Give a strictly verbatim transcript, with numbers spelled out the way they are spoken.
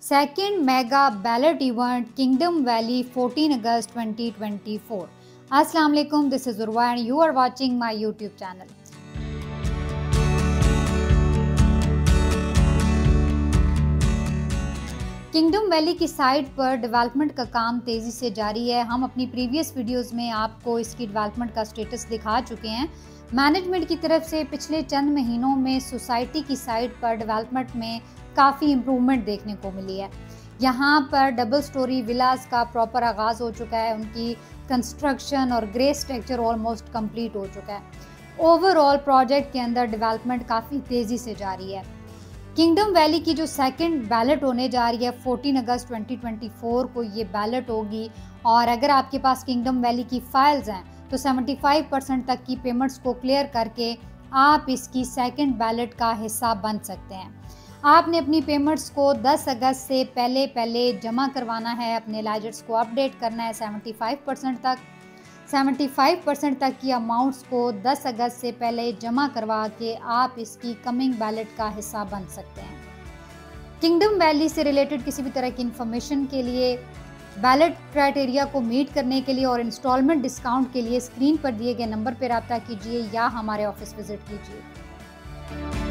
Second mega ballot event Kingdom Valley fourteen August twenty twenty four. अस्सलाम वालेकुम, this is Urwa and you are watching my YouTube channel. Kingdom Valley की site पर development का काम तेज़ी से जारी है। हम अपनी प्रीवियस वीडियोस में आपको इसकी डेवलपमेंट का स्टेटस दिखा चुके हैं। मैनेजमेंट की तरफ से पिछले चंद महीनों में सोसाइटी की साइट पर डेवलपमेंट में काफ़ी इम्प्रूवमेंट देखने को मिली है। यहाँ पर डबल स्टोरी विलास का प्रॉपर आगाज़ हो चुका है, उनकी कंस्ट्रक्शन और ग्रे स्ट्रक्चर ऑलमोस्ट कंप्लीट हो चुका है। ओवरऑल प्रोजेक्ट के अंदर डेवलपमेंट काफ़ी तेज़ी से जारी है। किंगडम वैली की जो सेकंड बैलेट होने जा रही है fourteen August twenty twenty four को ये बैलेट होगी, और अगर आपके पास किंगडम वैली की फाइल्स हैं तो पचहत्तर परसेंट तक की पेमेंट्स को क्लियर करके आप इसकी सेकंड बैलेट का हिस्सा बन सकते हैं। आपने अपनी पेमेंट्स को दस अगस्त से पहले पहले जमा करवाना है, अपने लाइजर्स को अपडेट करना है पचहत्तर परसेंट तक। पचहत्तर परसेंट तक की अमाउंट्स को दस अगस्त से पहले जमा करवा के आप इसकी कमिंग बैलेट का हिस्सा बन सकते हैं। किंगडम वैली से रिलेटेड किसी भी तरह की इंफॉर्मेशन के लिए, बैलेट क्राइटेरिया को मीट करने के लिए और इंस्टॉलमेंट डिस्काउंट के लिए स्क्रीन पर दिए गए नंबर पर रब्ता कीजिए या हमारे ऑफिस विजिट कीजिए।